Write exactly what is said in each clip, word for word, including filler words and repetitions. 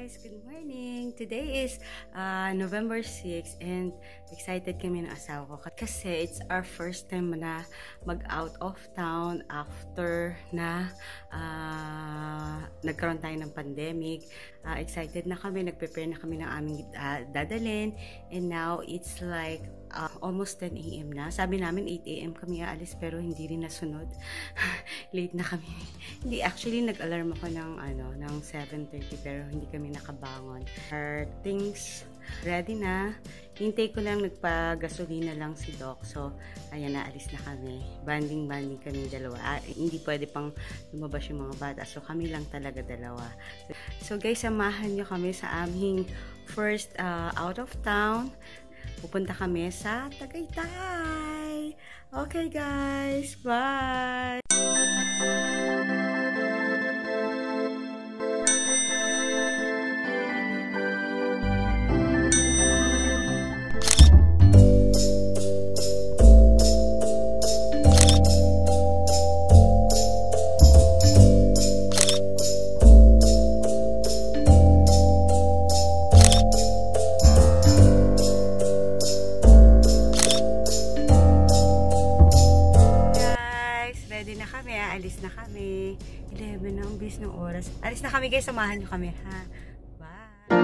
guys! Good morning! Today is uh, November sixth and excited kami ng asawa ko kasi it's our first time na mag-out of town after na uh, nagkaroon tayo ng pandemic. Uh, excited na kami, nag-prepare na kami ng aming uh, dadalhin, and now it's like uh, almost ten A M na. Sabi namin eight A M kami aalis pero hindi rin nasunod. Late na kami. Hindi, actually nag-alarm ako ng ano, ng seven thirty pero hindi kami nakabangon. Our things ready na. Hintay ko lang, nagpa-gasolina lang si Doc. So, ayan na, alis na kami. Banding-banding kami dalawa. Ah, hindi pwede pang lumabas yung mga bata. So, kami lang talaga dalawa. So, guys, samahan nyo kami sa aming first uh, out of town. Pupunta kami sa Tagaytay. Okay, guys. Bye! Alis na kami. eleven na ang bis ng oras. Alis na kami guys. Samahan nyo kami ha. Bye!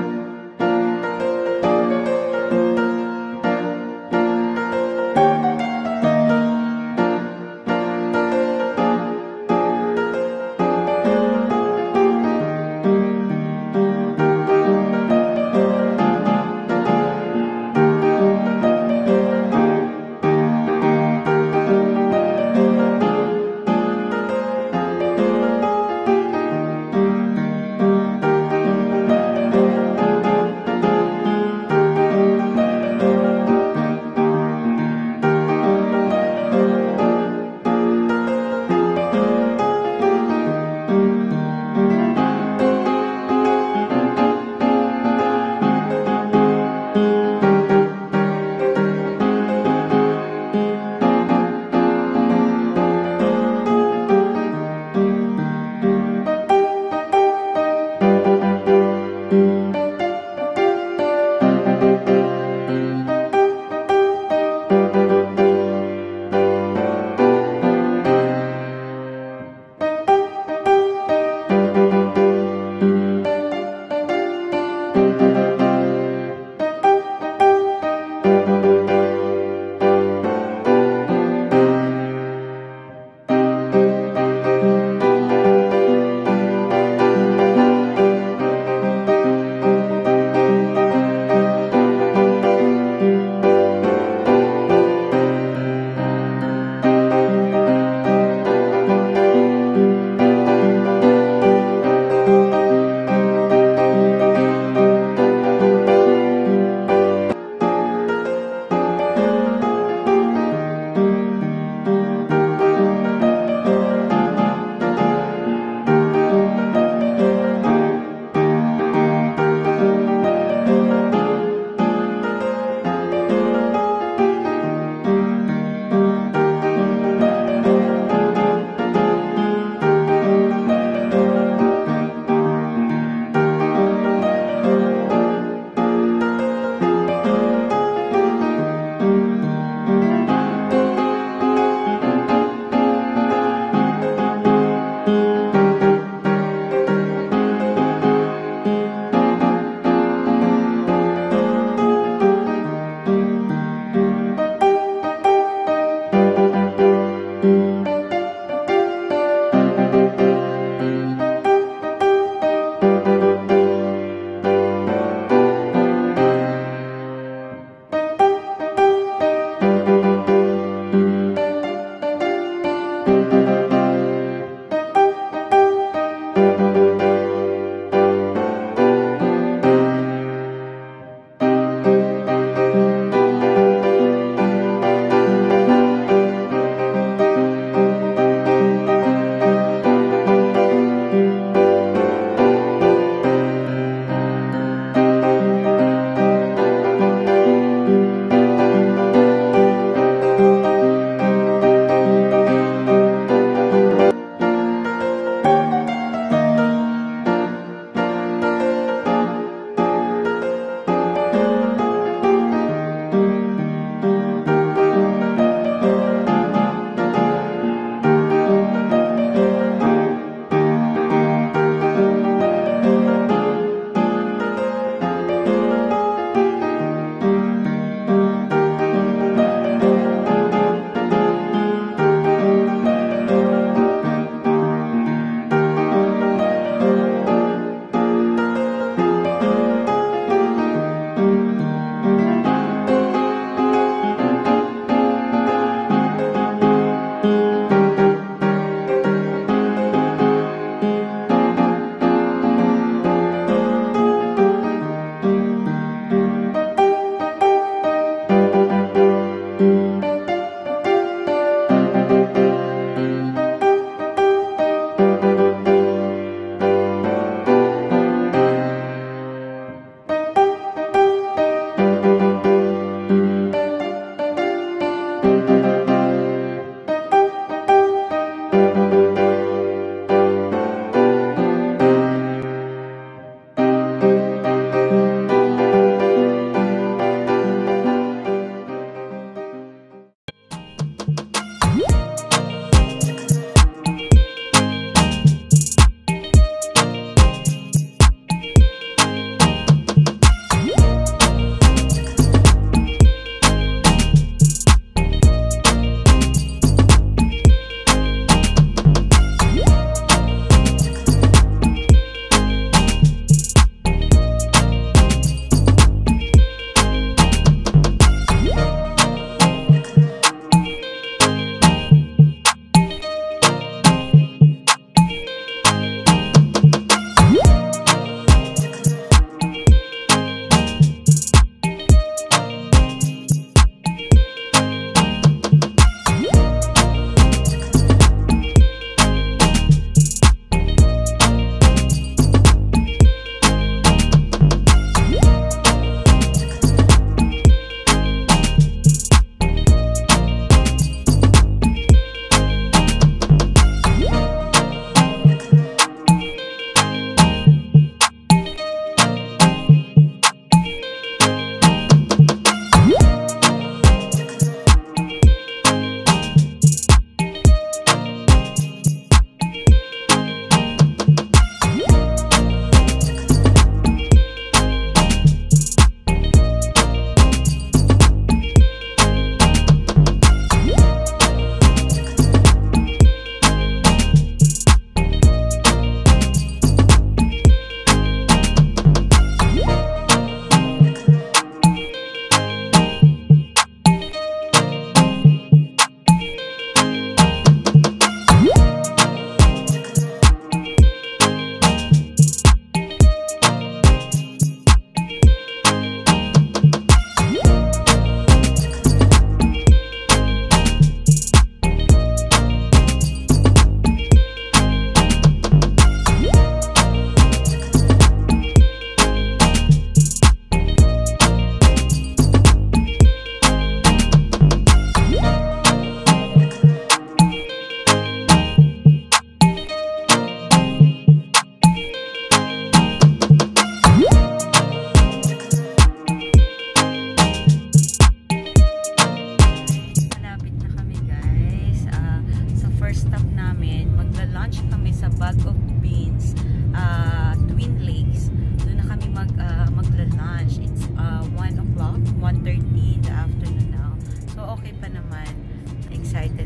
excited